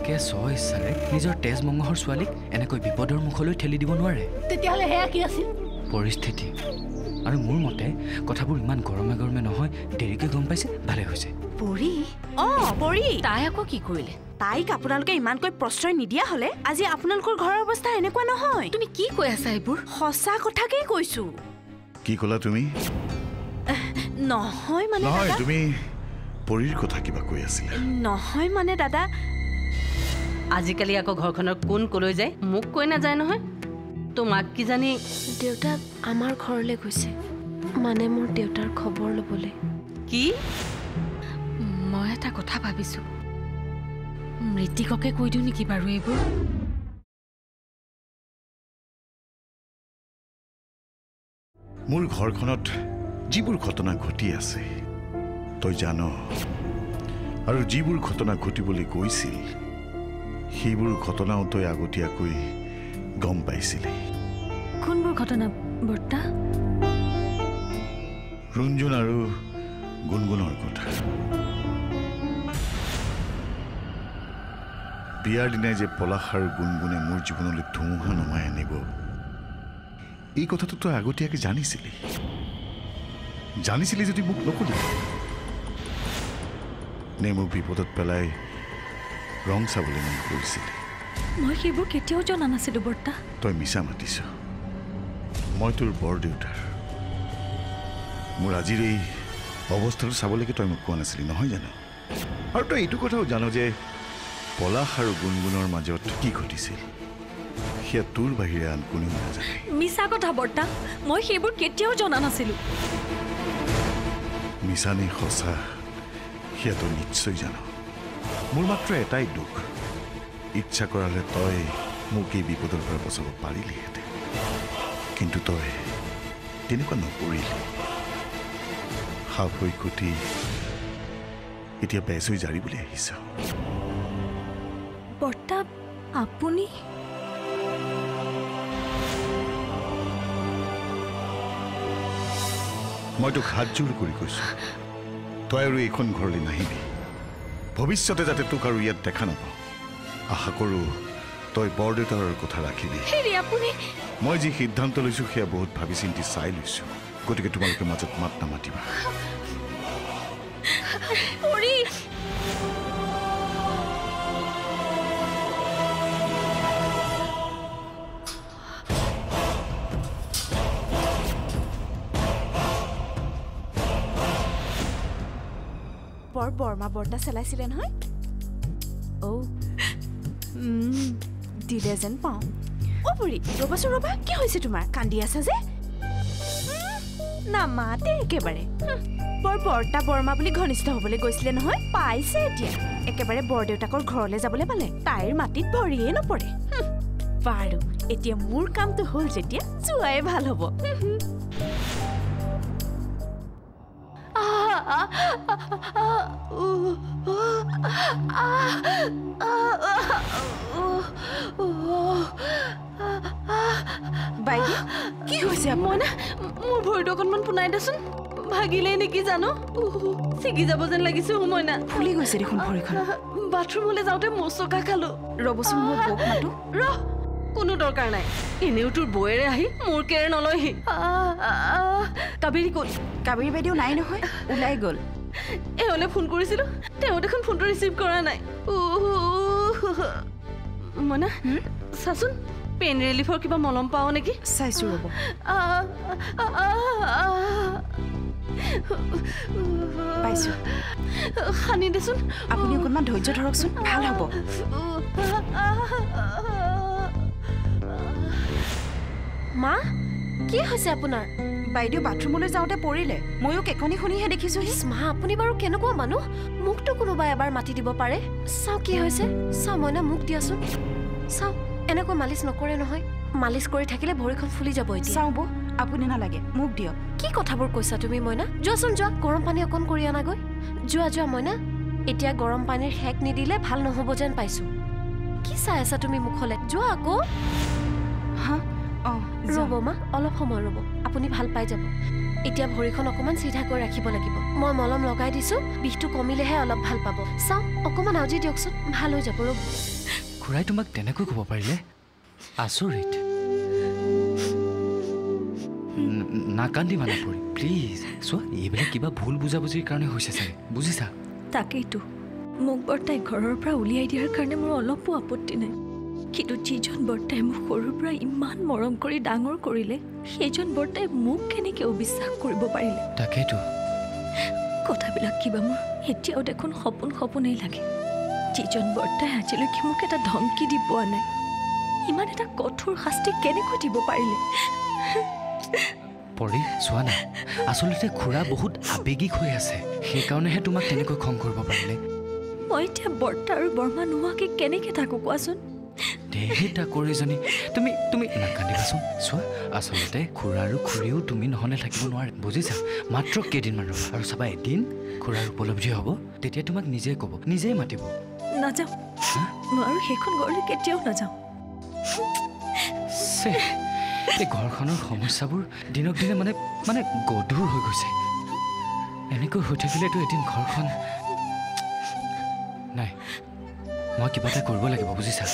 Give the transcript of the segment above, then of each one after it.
মাকে ইচ্ছাৰে নিজৰ তেজ মঙহৰ ছোৱালীক এনেকৈ বিপদৰ মুখলৈ ঠেলি দিব নোৱাৰে। তেতিয়াহ'লে সেয়া কি আছিল? পৰিস্থিতি। আৰু মোৰ মতে কথাবোৰ ইমান গৰমে গৰমে নহয়, দেৰিকৈ গম পাইছে, ভালে হৈছে। পৰি পৰি তাই আকৌ কি কৰিলে? তাইক আপোনালোকে ইমানকৈ প্ৰশ্ৰয় নিদিয়া হলে আজি আপোনালোকৰ ঘৰৰ অৱস্থা এনেকুৱা নহয়। তুমি কি কৈ আছা এইবোৰ? সঁচা কথাকেই কৈছো। কি ক'লা তুমি? নহয় মানে নহয়, দাদা, তুমি পৰীৰ কথা কিবা কৈ আছিলা। নহয় মানে দাদা, আজিকালি আকৌ ঘৰখনৰ কোন কলৈ যায় মোক কৈ নাযায় নহয়। তোমাক কি জানি দেউতা আমাৰ ঘৰলৈ গৈছে, মানে মোৰ দেউতাৰ খবৰ ল'বলৈ। কি? মই এটা কথা ভাবিছো, মৃতিককে কৈ দিওঁ নেকি বাৰু এইবোৰ? মোৰ ঘৰখনত যিবোৰ ঘটনা ঘটি আছে তই জান, আৰু যিবোৰ ঘটনা ঘটিবলৈ গৈছিল সেইবোৰ ঘটনাও তই আগতীয়াকৈ গম পাইছিলি। কোনবোৰ ঘটনা বৰ্তা? ৰঞ্জন আৰু গুণগুণৰ কথা। বিয়াৰ দিনাই যে পলাশ আৰু গুণগুণে মোৰ জীৱনলৈ ধুমুহা নমাই আনিব, এই কথাটো তই আগতীয়াকৈ জানিছিলি যদি মোক নকলি নে মোক বিপদত পেলাই ৰং চাবলৈ মন কৰিছিলি? মই সেইবোৰ কেতিয়াও জনা নাছিলো বৰ্তা। তই মিছা মাতিছ। মই তোৰ বৰ দেউতাৰ। মোৰ আজিৰ এই অৱস্থাটো চাবলৈকে তই মোক কোৱা নাছিলি নহয় জানো? আৰু তই এইটো কথাও জানো যে পলাশ আৰু গুণগুণৰ মাজত কি ঘটিছিল সেয়া তোৰ বাহিৰে আন কোনেও নাজানে। মিছা কথা বৰ্তা, মই সেইবোৰ কেতিয়াও জনা নাছিলো। মিছা নে সঁচা সেয়া তই নিশ্চয় জান। মোৰ মাত্ৰ এটাই দুখ, ইচ্ছা কৰালে তই মোক এই বিপদৰ পৰা বচাব পাৰিলিহেঁতেন, কিন্তু তই তেনেকুৱা নকৰিলি। সাপ হৈ কুটি এতিয়া বেচ হৈ জাৰিবলৈ আহিছ। বৰ্তা আপুনি? মই তোক হাতযোৰ কৰি কৈছো, তই আৰু এইখন ঘৰলৈ নাহিবি। ভৱিষ্যতে যাতে তোক আৰু ইয়াত দেখা নাপাওঁ। আশা কৰো তই বৰদেউতাৰ কথা ৰাখিবি। মই যি সিদ্ধান্ত লৈছো সেয়া বহুত ভাবি চিন্তি চাই লৈছো, গতিকে তোমালোকে মাজত মাত নামাতিবা। বৰ বৰ্মা বৰ্তা চেলাইছিলে নহয়। দিলে যেন পাওঁ। পৰি ৰবাচোন, ৰবা, কি হৈছে তোমাৰ? কান্দি আছা যে? নামাতে একেবাৰে। বৰ বৰ্তা বৰ্মা বুলি ঘনিষ্ঠ হবলৈ গৈছিলে নহয়, পাইছে এতিয়া। একেবাৰে বৰদেউতাকৰ ঘৰলৈ যাবলৈ পালে, তাইৰ মাটিত ভৰিয়ে নপৰে। বাৰু এতিয়া মোৰ কামটো হ'ল যেতিয়া যোৱাই ভাল হ'ব। বাইদেউ কি হৈছে? মই না মোৰ ভৰিটো অকণমান পোনাই দেচোন, ভাগিলে নেকি জানো, ছিগি যাব যেন লাগিছে। মই না ফুলি গৈছে দেখোন ভৰিখন। বাথৰুমলৈ যাওঁতে মচকা খালো। ৰবচোন, মোৰ বৌক মাতো। কোনো দৰকাৰ নাই, এনেও তোৰ বৌয়েৰে আহি মোৰ কেৰে নলয়হি। কাবেৰী ক'ত? কাবেৰী বাইদেউ নাই নহয়, ওলাই গ'ল। এওঁলে ফোন কৰিছিলো, তেওঁ দেখোন ফোনটো ৰিচিভ কৰা নাই। মইনা চাচোন, পেইন ৰিলিফৰ কিবা মলম পাওঁ নেকি? চাইছো ৰ'ব। পাইছো। সানি দেচোন। আপুনি অকণমান ধৈৰ্য ধৰকচোন, ভাল হ'ব। মা, কি হৈছে আপোনাৰ? বাইদেউ বাথৰুমলৈ যাওঁতে পৰিলে, ময়ো কেকনি শুনিহে দেখিছো। মা, আপুনি বাৰু কেনেকুৱা মানুহ? মোকতো কোনোবাই এবাৰ মাতি দিব পাৰে। চাওঁ কি হৈছে, চাওঁ। মইনা মোক দিয়াচোন। চাওঁ, এনেকৈ মালিচ নকৰে নহয়। মালিচ কৰি থাকিলে ভৰিখন ফুলি যাব। চাওঁ বৌ, আপুনি নালাগে, মোক দিয়ক। কি কথাবোৰ কৈছা তুমি মইনা? যোৱাচোন যোৱা, গৰম পানী অকণ কৰি আনাগৈ। যোৱা মইনা। এতিয়া গৰম পানীৰ সেক নিদিলে ভাল নহ'ব যেন পাইছো। কি চাই আছা তুমি মুখলে? যোৱা আকৌ। ৰ'ব মা, অলপ সময় ৰ'ব, আপুনি ভাল পাই যাব। এতিয়া ভৰিখন অকণমান চিধাকৈ ৰাখিব লাগিব। মই মলম লগাই দিছো, বিষটো কমিলেহে অলপ ভাল পাব। চাওঁ, অকণমান আউজি দিয়কচোন, ভাল হৈ যাব। ৰ'ব। খুৰাই তোমাক তেনেকৈ ক'ব পাৰিলে আচৰিত নাকান্দিবা নপৰি প্লিজ চোৱা এইবিলাক কিবা ভুল বুজাবুজিৰ কাৰণে হৈছে চাগে বুজিছা তাকেইতো মোক বৰ্তাই ঘৰৰ পৰা উলিয়াই দিয়াৰ কাৰণে মোৰ অলপো আপত্তি নাই কিন্তু যিজন বৰ্তাই মোক সৰুৰ পৰা ইমান মৰম কৰি ডাঙৰ কৰিলে সেইজন বৰ্তাই মোক কেনেকৈ অবিশ্বাস কৰিব পাৰিলে তাকেইতো কথাবিলাক কিবা মোৰ এতিয়াও দেখোন সপোনেই লাগে যিজন বৰ্তাই আজিলৈকে মোক এটা ধমকি দি পোৱা নাই ইমান এটা কঠোৰ শাস্তি কেনেকৈ দিব পাৰিলে পৰি চোৱা না আচলতে খুৰা বহুত আৱেগিক হৈ আছে সেইকাৰণেহে তোমাক তেনেকৈ খং কৰিব পাৰিলে মই এতিয়া বৰ্তা আৰু বৰ্মা নোহোৱাকৈ কেনেকৈ থাকোঁ কোৱাচোন দেহিতা কৰিজনী তুমি নাকান্দিবাচোন চোৱা আচলতে খুৰা আৰু খুৰীও তুমি নহ'লে থাকিব নোৱাৰে বুজিছা মাত্ৰ কেইদিনমান ৰ'বা আৰু চাবা এদিন খুৰাৰ উপলব্ধি হ'ব তেতিয়া তোমাক নিজে ক'ব নিজেই মাতিব নাযাওঁ মই আৰু সেইখন ঘৰলৈ কেতিয়াও নাযাওঁ এই ঘৰখনৰ সমস্যাবোৰ দিনক দিনে মানে গধুৰ হৈ গৈছে এনেকৈ হৈ থাকিলেতো এদিন ঘৰখন নাই মই কিবা এটা কৰিব লাগিব বুজিছা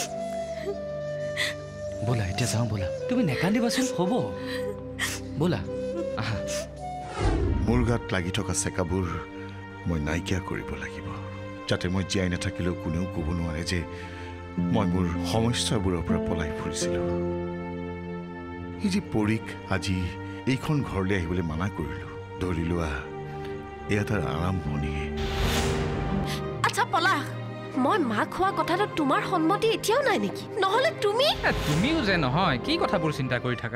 ব'লা এতিয়া যাওঁ ব'লা তুমি নেকান্দিবাচোন হ'ব ব'লা আহা মোৰ গাত লাগি থকা চেকাবোৰ মই নাইকিয়া কৰিব লাগিব যাতে মই জীয়াই নাথাকিলেও কোনেও ক'ব নোৱাৰে যে মই মোৰ সমস্যাবোৰৰ পৰা পলাই ফুৰিছিলোঁ এই যে পৰীক আজি এইখন ঘৰলৈ আহিবলৈ মানা কৰিলোঁ ধৰি লোৱা এয়া তাৰ আৰম্ভণিয়ে আচ্ছা পলাশ মই মাক খোৱা কথাটো তোমাৰ সন্মতি এতিয়াও নাই নেকি নহ'লে তুমিও যে নহয় কি কথাবোৰ চিন্তা কৰি থাকা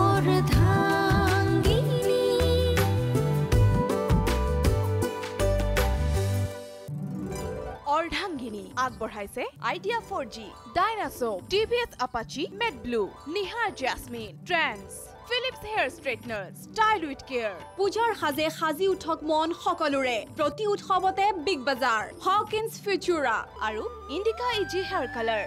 Ardhangini আগবঢ়াইছে আইডিয়া 4G ডাইনাছৰ TVS Apache Med Blue Nihar Jasmine Trends Philips Hair Straightener Style with Care পূজাৰ সাজে সাজি উঠক মন সকলোৰে প্ৰতি উৎসৱতে বিগ বাজাৰ Hawkins Futura আৰু Indica EG Hair Color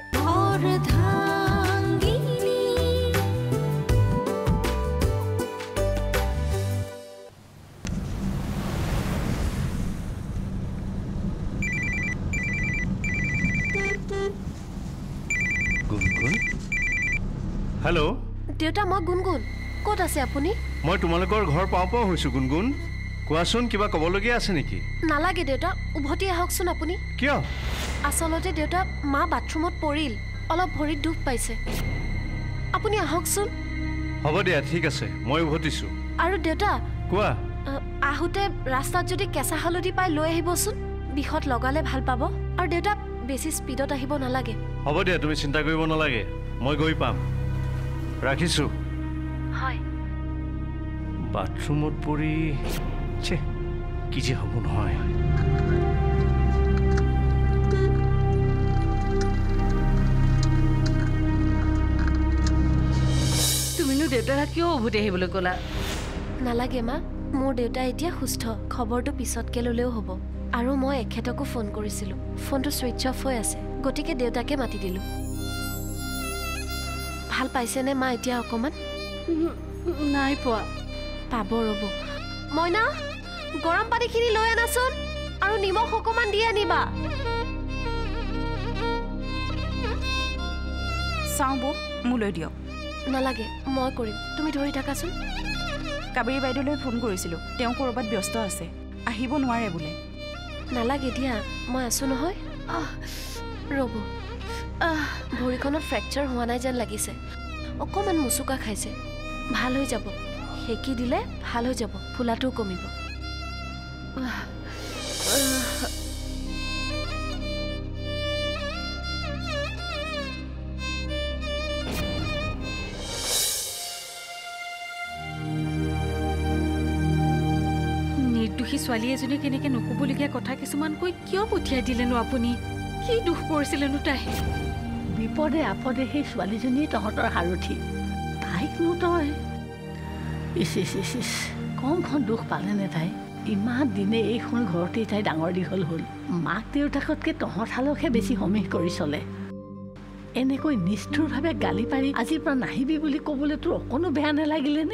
hello' দেউতা মই গুণগুণ ক'ত আছে আপুনি মই তোমালোকৰ ঘৰ পাওঁ হৈছোঁ গুণগুণ কোৱাচোন কিবা ক'বলগীয়া আছে নেকি নালাগে দেউতা উভতি আহকচোন আপুনি কিয় আচলতে দেউতা মা বাথৰুমত পৰিল অলপ ভৰিত দুখ পাইছে আপুনি আহকচোন হ'ব দিয়া ঠিক আছে মই উভতিছোঁ আৰু দেউতা কোৱা আহোঁতে ৰাস্তাত যদি কেঁচা হালধি পাই লৈ আহিবচোন বিষত লগালে ভাল পাব আৰু দেউতা বেছি স্পীডত আহিব নালাগে হ'ব দিয়া তুমি চিন্তা কৰিব নালাগে মই গৈ পাম ৰাখিছোঁ হয় বাথৰুমত পৰি কি যে হ'ব নহয় তুমিনো দেউতাক কিয় উভতি আহিবলৈ ক'লা নালাগে মা মোৰ দেউতা এতিয়া সুস্থ খবৰটো পিছতকে ল'লেও হ'ব আৰু মই এখেতকো ফোন কৰিছিলোঁ ফোনটো ছুইচ অফ হৈ আছে গতিকে দেউতাকে মাতি দিলোঁ ভাল পাইছেনে মা এতিয়া অকণমান নাই পোৱা পাব ৰ'ব মইনা গৰম পানীখিনি লৈ আনাচোন আৰু নিমখ অকণমান দি আনিবা চাওঁ বৌ মোলৈ দিয়ক নালাগে মই কৰিম তুমি ধৰি থাকাচোন কাবেৰী বাইদেউলৈ ফোন কৰিছিলোঁ তেওঁ ক'ৰবাত ব্যস্ত আছে আহিব নোৱাৰে বোলে নালাগে দিয়া মই আছোঁ নহয় ৰ'ব ভৰিখনত ফ্ৰেকচাৰ হোৱা নাই যেন লাগিছে অকণমান মুচুকা খাইছে ভাল হৈ যাব সেকি দিলে ভাল হৈ যাব ফুলাটোও কমিব নিৰ্দোষী ছোৱালী এজনী কেনেকৈ নক'বলগীয়া কথা কিছুমান কৈ কিয় পঠিয়াই দিলেনো আপুনি কি দুখ কৰিছিলেনো তাই বিপদে আপদে সেই ছোৱালীজনীয়ে তহঁতৰ সাৰথি তাইকনো তই ইচ কমখন দুখ পালেনে তাই ইমান দিনে এইখন ঘৰতেই তাই ডাঙৰ দীঘল হ'ল মাক দেউতাকতকৈ তহঁতহালকহে বেছি সমীহ কৰি চলে এনেকৈ নিষ্ঠুৰভাৱে গালি পাৰি আজিৰ পৰা নাহিবি বুলি ক'বলৈ তোৰ অকণো বেয়া নালাগিলেনে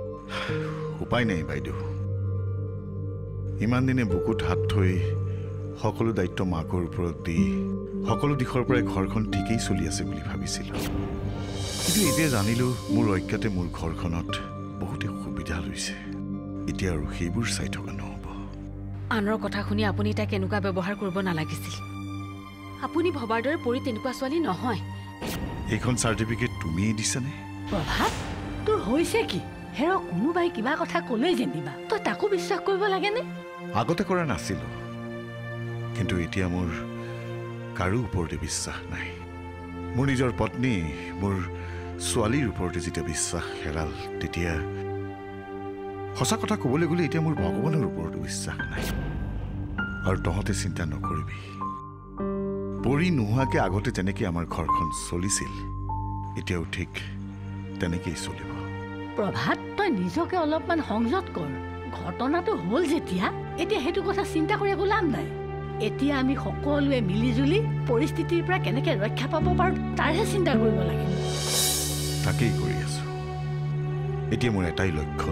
উপায় নাই বাইদেউ ইমান দিনে বুকুত হাত থৈ সকলো দায়িত্ব মাকৰ ওপৰত দি সকলো দিশৰ পৰাই ঘৰখন ঠিকেই চলি আছে বুলি ভাবিছিলোঁ কিন্তু এতিয়া জানিলোঁ মোৰ অজ্ঞাতে মোৰ ঘৰখনত বহুতে সুবিধা লৈছে এতিয়া আৰু সেইবোৰ চাই থকা নহ'ব আনৰ কথা শুনি আপুনি তাক এনেকুৱা ব্যৱহাৰ কৰিব নালাগিছিল আপুনি ভবাৰ দৰে পৰি তেনেকুৱা ছোৱালী নহয় এইখন চাৰ্টিফিকেট তুমিয়েই দিছানে প্ৰভাত তোৰ হৈছে কি হেৰ কোনোবাই কিবা কথা ক'লেই যেনিবা তই তাকো বিশ্বাস কৰিব লাগেনে আগতে কৰা নাছিলোঁ কিন্তু এতিয়া মোৰ কাৰো ওপৰতে বিশ্বাস নাই মোৰ নিজৰ পত্নী মোৰ ছোৱালীৰ ওপৰতে যেতিয়া বিশ্বাস হেৰাল তেতিয়া সঁচা কথা ক'বলৈ গ'লে এতিয়া মোৰ ভগৱানৰ ওপৰতো বিশ্বাস নাই আৰু তহঁতে চিন্তা নকৰিবি পৰি নোহোৱাকৈ আগতে যেনেকৈ আমাৰ ঘৰখন চলিছিল এতিয়াও ঠিক তেনেকেই চলিব প্ৰভাত তই নিজকে অলপমান সংযত কৰ ঘটনাটো হ'ল যেতিয়া এতিয়া সেইটো কথা চিন্তা কৰি একো লাভ নাই এতিয়া আমি সকলোৱে মিলিজুলি পৰিস্থিতিৰ পৰা কেনেকৈ ৰক্ষা পাব পাৰোঁ তাৰহে চিন্তা কৰিব লাগে তাকেই কৰি আছোঁ এতিয়া মোৰ এটাই লক্ষ্য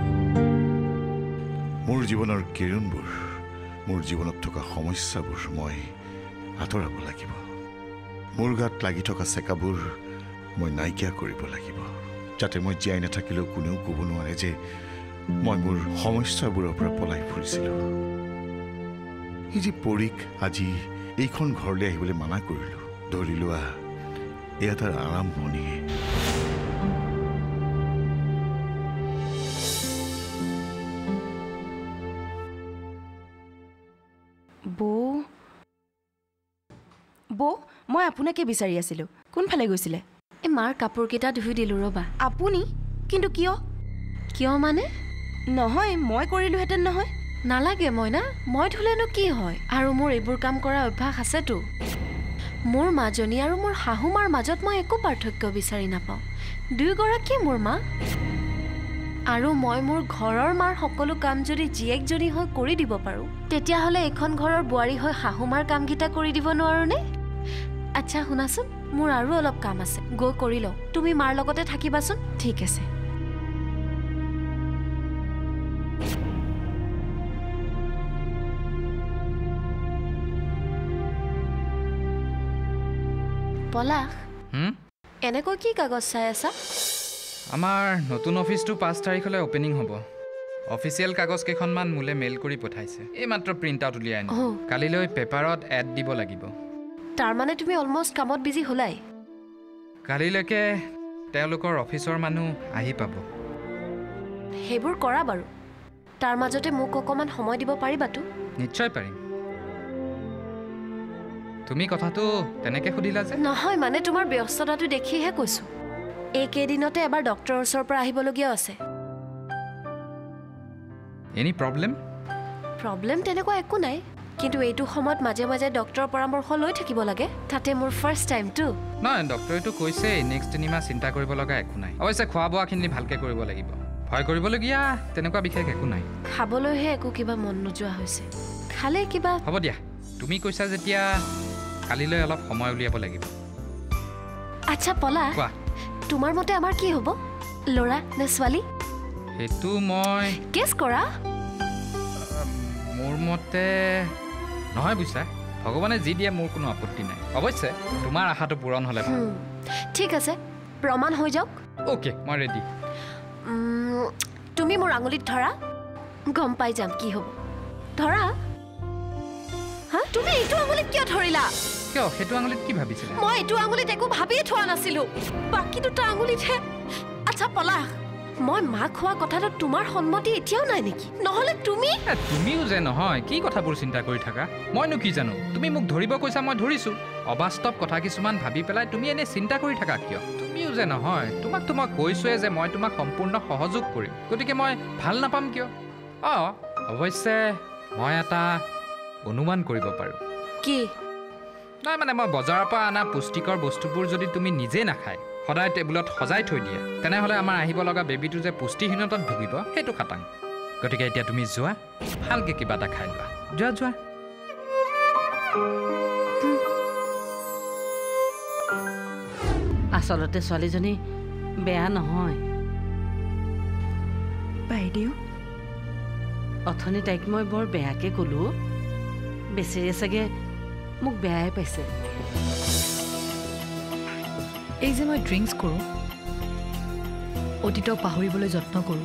মোৰ জীৱনৰ কিৰণবোৰ মোৰ জীৱনত থকা সমস্যাবোৰ মই আঁতৰাব লাগিব মোৰ গাত লাগি থকা চেকাবোৰ মই নাইকিয়া কৰিব লাগিব যাতে মই জীয়াই নাথাকিলেও কোনেও ক'ব নোৱাৰে যে মই মোৰ সমস্যাবোৰৰ পৰা পলাই ফুৰিছিলোঁ এই যে পৰীক আজি এইখন ঘৰলৈ আহিবলৈ মানা কৰিলোঁ ধৰি লোৱা এয়া তাৰ আৰম্ভণিহে বৌ মই আপোনাকে বিচাৰি আছিলোঁ কোনফালে গৈছিলে এই মাৰ কাপোৰকেইটা ধুই দিলোঁ ৰ'বা আপুনি কিন্তু কিয় কিয় মানে নহয় মই কৰিলোহেঁতেন নহয় নালাগে মইনা মই ধুলেনো কি হয় আৰু মোৰ এইবোৰ কাম কৰা অভ্যাস আছেতো মোৰ মাজনী আৰু মোৰ শাহুমাৰ মাজত মই একো পাৰ্থক্য বিচাৰি নাপাওঁ দুয়োগৰাকী মোৰ মা আৰু মই মোৰ ঘৰৰ মাৰ সকলো কাম যদি জীয়েকজনী হৈ কৰি দিব পাৰোঁ তেতিয়াহ'লে এইখন ঘৰৰ বোৱাৰী হৈ শাহুমাৰ কামকেইটা কৰি দিব নোৱাৰোঁনে আচ্ছা শুনাচোন মোৰ আৰু অলপ কাম আছে গৈ কৰি লওঁ তুমি মাৰ লগতে থাকিবাচোন ঠিক আছে পলাশ এনেকৈ কি কাগজ চাই আছা আমাৰ নতুন অফিচটো 5 তাৰিখলৈ অপেনিং হ'ব অফিচিয়েল কাগজ কেইখনমান মোলৈ মেইল কৰি পঠাইছে এই মাত্ৰ প্ৰিণ্ট আউট উলিয়াই আনি কালিলৈ পেপাৰত এড দিব লাগিব তাৰমানে তুমি অলমষ্ট কামত বিজি হ'লাই কালিলৈকে তেওঁলোকৰ অফিচৰ মানুহ আহি পাব সেইবোৰ কৰা বাৰু তাৰ মাজতে মোক অকণমান সময় দিব পাৰিবাতো নিশ্চয় পাৰিম তুমি কথাটো তেনেকৈ সুধিলা যে নহয় মানে তোমাৰ ব্যস্ততাটো দেখিহে কৈছোঁ এইকেইদিনতে এবাৰ ডক্টৰৰ ওচৰৰ পৰা আহিবলগীয়া আছে এনি প্ৰব্লেম প্ৰব্লেম তেনেকুৱা একো নাই কিন্তু এইটো সময়ত মাজে মাজে ডক্টৰৰ পৰামৰ্শ লৈ থাকিব লাগে তাতে মোৰ ফাৰ্ষ্ট টাইমটো নহয় ডক্টৰেতো কৈছে নেক্সট 3 মাহ চিন্তা কৰিব লগা একো নাই অৱশ্যে খোৱা বোৱাখিনি ভালকৈ কৰিব লাগিব ভয় কৰিবলগীয়া তেনেকুৱা বিশেষ একো নাই খাবলৈহে একো কিবা মন নোযোৱা হৈছে খালে কিবা হ'ব দিয়া তুমি কৈছা যেতিয়া কালিলৈ অলপ সময় উলিয়াব লাগিব আচ্ছা পলা কোৱা তোমাৰ মতে আমাৰ কি হ'ব ল'ৰা নে ছোৱালী সেইটো মই কেছ কৰা মোৰ মতে নহয় বুজিছা ভগৱানে যি দিয়ে মোৰ কোনো আপত্তি নাই অৱশ্যে তোমাৰ আশাটো পূৰণ হ'লে ভাল ঠিক আছে প্ৰমাণ হৈ যাওক অ'কে মই ৰেডি তুমি মোৰ আঙুলিত ধৰা গম পাই যাম কি হ'ব ধৰা হা তুমি এইটো আঙুলিত কিয় ধৰিলা কিয় সেইটো আঙুলিত কি ভাবিছিলা মই এইটো আঙুলিত একো ভাবিয়ে থোৱা নাছিলোঁ বাকী দুটা আঙুলিতহে আচ্ছা পলাশ মই মাক খোৱা কথাটো তোমাৰ সন্মতি এতিয়াও নাই নেকি নহ'লে তুমিও যে নহয় কি কথাবোৰ চিন্তা কৰি থাকা মইনো কি জানো তুমি মোক ধৰিব কৈছা মই ধৰিছোঁ অবাস্তৱ কথা কিছুমান ভাবি পেলাই তুমি এনেই চিন্তা কৰি থাকা কিয় তুমিও যে নহয় তোমাকতো মই কৈছোঁৱে যে মই তোমাক সম্পূৰ্ণ সহযোগ কৰিম গতিকে মই ভাল নাপাম কিয় অৱশ্যে মই এটা অনুমান কৰিব পাৰোঁ কি নাই মানে মই বজাৰৰ পৰা অনা পুষ্টিকৰ বস্তুবোৰ যদি তুমি নিজে নাখায় সদায় টেবুলত সজাই থৈ দিয়া তেনেহ'লে আমাৰ আহিব লগা বেবীটো যে পুষ্টিহীনতাত ভুগিব সেইটো খাটাং গতিকে এতিয়া তুমি যোৱা ভালকৈ কিবা এটা খাই লোৱা যোৱা আচলতে ছোৱালীজনী বেয়া নহয় বাইদেউ অথনি তাইক মই বৰ বেয়াকৈ ক'লোঁ বেচেৰিয়ে চাগে মোক বেয়াই পাইছে। এই যে মই ড্ৰিংকছ কৰোঁ, অতীতক পাহৰিবলৈ যত্ন কৰোঁ,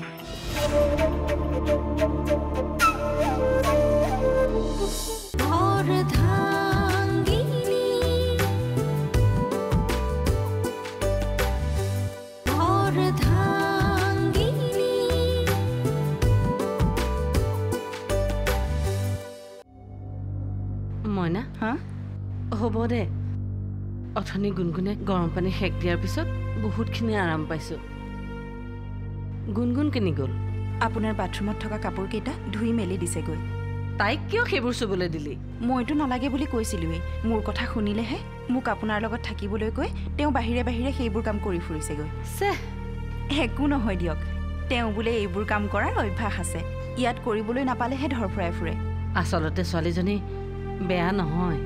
মইনা হ'ব দে। অথনি গুণগুণে গৰম পানী সেক দিয়াৰ পিছত বহুতখিনি আৰাম পাইছোঁ। গুণগুণ কেনি গ'ল? আপোনাৰ বাথৰুমত থকা কাপোৰকেইটা ধুই মেলি দিছেগৈ। তাইক কিয় সেইবোৰ চুবলৈ দিলি? মইতো নালাগে বুলি কৈছিলোৱেই। মোৰ কথা শুনিলেহে মোক আপোনাৰ লগত থাকিবলৈ কৈ তেওঁ বাহিৰে বাহিৰে সেইবোৰ কাম কৰি ফুৰিছেগৈ। একো নহয় দিয়ক, তেওঁ বোলে এইবোৰ কাম কৰাৰ অভ্যাস আছে, ইয়াত কৰিবলৈ নাপালেহে ধৰফৰাই ফুৰে। আচলতে ছোৱালীজনী বেয়া নহয়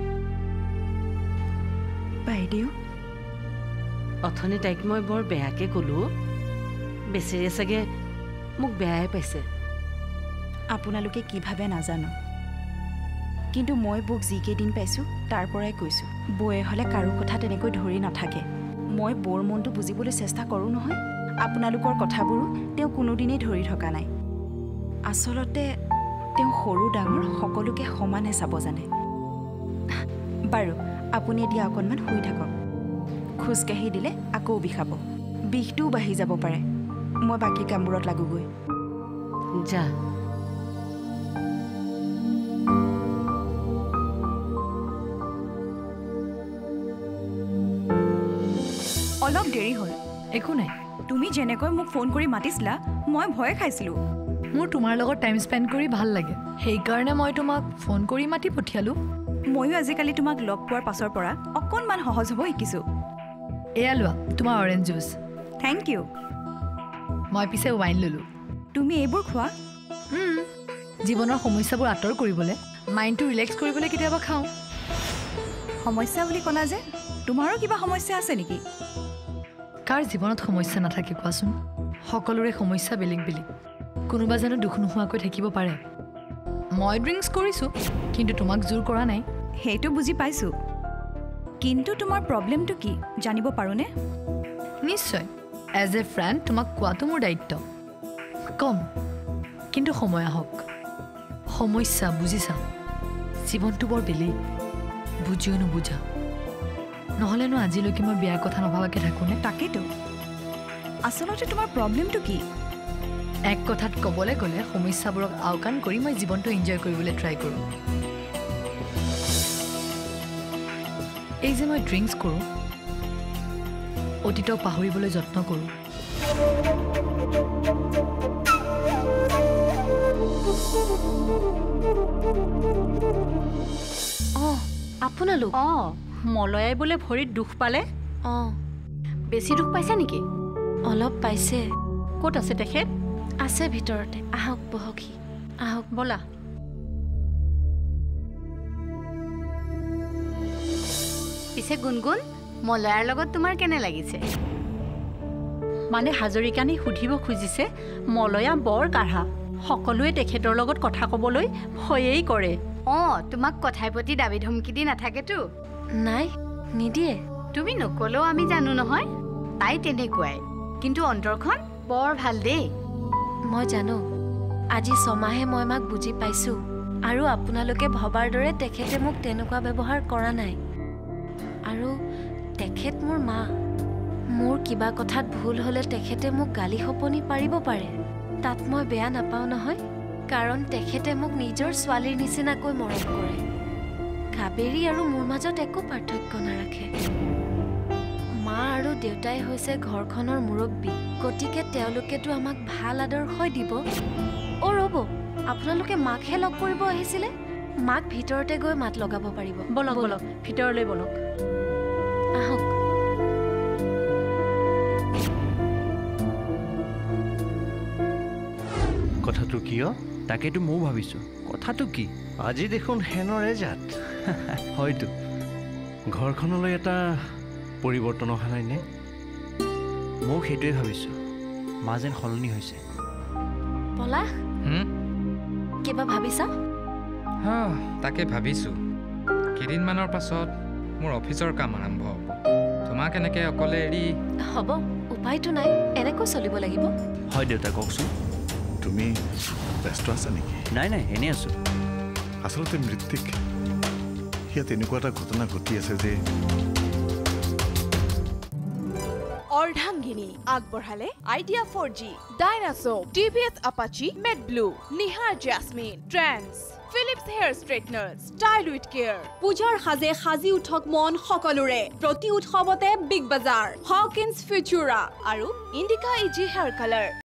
বাইদেউ। অথনি তাইক মই বৰ বেয়াকৈ ক'লোঁ। বেচেৰিয়ে চাগে মোক বেয়াই পাইছে। আপোনালোকে কি ভাবে নাজানো, কিন্তু মই বৌক যিকেইদিন পাইছোঁ তাৰ পৰাই কৈছোঁ, বৌয়ে হ'লে কাৰো কথা তেনেকৈ ধৰি নাথাকে। মই বৌৰ মনটো বুজিবলৈ চেষ্টা কৰোঁ নহয়। আপোনালোকৰ কথাবোৰো তেওঁ কোনোদিনেই ধৰি থকা নাই। আচলতে তেওঁ সৰু ডাঙৰ সকলোকে সমানে চাব জানে। বাৰু আপুনি এতিয়া অকণমান শুই থাকক। খোজকাঢ়ি দিলে আকৌ বিষাব, বিষটোও বাঢ়ি যাব পাৰে। মই বাকী কামবোৰত লাগোগৈ। যা। অলপ দেৰি হ'ল, একো নাই। তুমি যেনেকৈ মোক ফোন কৰি মাতিছিলা মই ভয় খাইছিলোঁ। মোৰ তোমাৰ লগত টাইম স্পেণ্ড কৰি ভাল লাগে, সেইকাৰণে মই তোমাক ফোন কৰি মাতি পঠিয়ালোঁ। ময়ো আজিকালি তোমাক লগ পোৱাৰ পাছৰ পৰা অকণমান সহজ হ'ব শিকিছোঁ। এয়া লোৱা তোমাৰ অৰেঞ্জ জুচ। Thank U. মই পিছে ৱাইন ল'লোঁ। তুমি এইবোৰ খোৱা? জীৱনৰ সমস্যাবোৰ আঁতৰ কৰিবলৈ, মাইণ্ডটো ৰিলেক্স কৰিবলৈ কেতিয়াবা খাওঁ। সমস্যা বুলি ক'লা যে, তোমাৰো কিবা সমস্যা আছে নেকি? কাৰ জীৱনত সমস্যা নাথাকে কোৱাচোন? সকলোৰে সমস্যা বেলেগ বেলেগ। কোনোবা জানো দুখ নোহোৱাকৈ থাকিব পাৰে? মই ড্ৰিংকছ কৰিছোঁ, কিন্তু তোমাক জোৰ কৰা নাই। সেইটো বুজি পাইছোঁ, কিন্তু তোমাৰ প্ৰব্লেমটো কি জানিব পাৰোঁনে? নিশ্চয়, এজ এ ফ্ৰেণ্ড তোমাক কোৱাটো মোৰ দায়িত্ব। কম, কিন্তু সময় আহক। সমস্যা বুজিছা, জীৱনটো বৰ বেলেগ, বুজিও নুবুজা। নহ'লেনো আজিলৈকে মই বিয়াৰ কথা নভাবাকৈ থাকোঁনে? তাকেতো, আচলতে তোমাৰ প্ৰব্লেমটো কি? এক কথাত ক'বলৈ গ'লে সমস্যাবোৰক আওকাণ কৰি মই জীৱনটো এনজয় কৰিবলৈ ট্ৰাই কৰোঁ। এই যে মই ড্ৰিংকছ কৰোঁ, অতীতক পাহৰিবলৈ যত্ন কৰোঁ। আপোনালোক? মলয়াই বোলে ভৰিত দুখ পালে। বেছি দুখ পাইছে নেকি? অলপ পাইছে। ক'ত আছে তেখেত? আছে ভিতৰতে। আহক বহকহি, আহক ব'লা। পিছে গুণগুণ, মলয়াৰ লগত তোমাৰ কেনে লাগিছে? মানে হাজৰিকানী সুধিব খুজিছে, মলয়া বৰ কাঢ়া, সকলোৱে তেখেতৰ লগত কথা ক'বলৈ ভয়েই কৰে। তোমাক কথাই প্ৰতি দাবী ধমকি দি নাথাকেতো? নাই, নিদিয়ে। তুমি নকলেও আমি জানো নহয়, তাই তেনেকুৱাই, কিন্তু অন্তৰখন বৰ ভাল দেই। মই জানো, আজি 6 মাহে মই মাক বুজি পাইছোঁ, আৰু আপোনালোকে ভবাৰ দৰে তেখেতে মোক তেনেকুৱা ব্যৱহাৰ কৰা নাই। আৰু তেখেত মোৰ মা। মোৰ কিবা কথাত ভুল হ'লে তেখেতে মোক গালি শপনি পাৰিব পাৰে, তাত মই বেয়া নাপাওঁ নহয়, কাৰণ তেখেতে মোক নিজৰ ছোৱালীৰ নিচিনাকৈ মৰম কৰে। কাবেৰী আৰু মোৰ মাজত একো পাৰ্থক্য নাৰাখে। মা আৰু দেউতাই হৈছে ঘৰখনৰ মুৰব্বী, গতিকে তেওঁলোকেতো আমাক ভাল আদৰ্শই দিব। ৰ'ব, আপোনালোকে মাকহে লগ কৰিব আহিছিলে? মাক ভিতৰতে গৈ মাত লগাব পাৰিব। বলক বলক, ভিতৰলৈ বলক। আহক। কথাটো কিয়? তাকেতো ময়ো ভাবিছোঁ, কথাটো কি? আজি দেখোন হেনৰে জাত। হয়তো ঘৰখনলৈ এটা পৰিৱৰ্তন অহা নাইনে? ময়ো সেইটোৱে ভাবিছোঁ, মা যেন সলনি হৈছে। পলাশ, কিবা ভাবিছা? তাকে ভাবিছোঁ কেইদিনমানৰ পাছত মোৰ অফিচৰ কাম আৰম্ভ হ'ব তোমাক এনেকৈ অকলে এৰি হ'ব উপায়টো নাই এনেকৈ চলিব লাগিব হয় দেউতা কওকচোন তুমি ব্যস্ত আছা নেকি নাই নাই এনেই আছোঁ আচলতে মৃত্যুক ইয়াত এনেকুৱা এটা ঘটনা ঘটি আছে যে Ardhangini আগবঢ়ালে আইডিয়া 4G ডাইনাসো TVS Apache Med Blue Nihar Jasmine Trends Philips Hair Straightener Style with Care পূজাৰ সাজে সাজি উঠক মন সকলোৰে প্ৰতি উৎসৱতে বিগ বাজাৰ হকিন্স ফিউচুৰা আৰু Indica EG Hair Color